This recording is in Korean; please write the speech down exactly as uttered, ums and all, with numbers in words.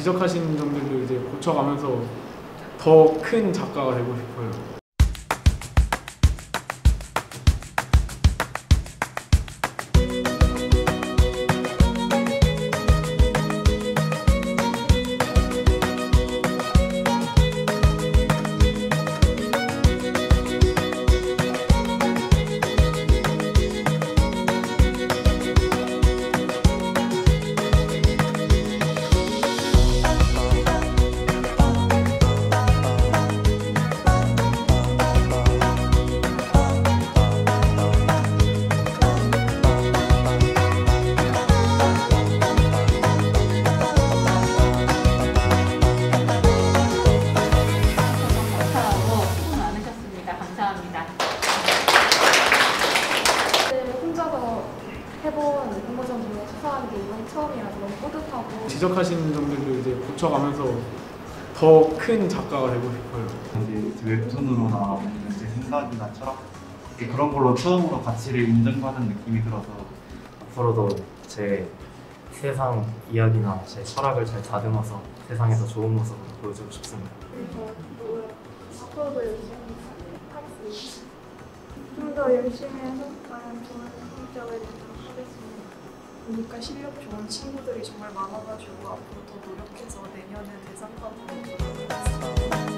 지적하신 점들도 이제 고쳐가면서 더 큰 작가가 되고 싶어요. 해본 홍보전 중에 수상한 게 이번이 처음이라서 너무 뿌듯하고 지적하신 점들도 이제 고쳐가면서 더 큰 작가가 되고 싶어요. 이제 웹툰으로나 제 생각이나 철학 그런 걸로 처음으로 가치를 인정받는 느낌이 들어서 앞으로도 제 세상 이야기나 제 철학을 잘 다듬어서 세상에 더 좋은 모습을 보여주고 싶습니다. 그래서 앞으로도 열심히 하겠습니다. 좀 더 열심히 해서 과연 좋은 성적을 내도록 하겠습니다. 보니까 실력 좋은 친구들이 정말 많아가지고 앞으로 더 노력해서 내년에 대상 받는 걸